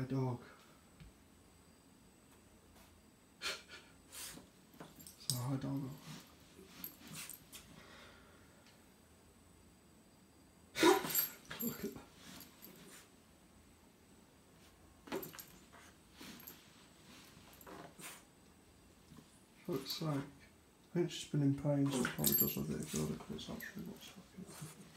dog. So hi dog. Look at that. Fuck's sake. I think she's been in pain, so it probably does a bit of good if it's actually what's fucking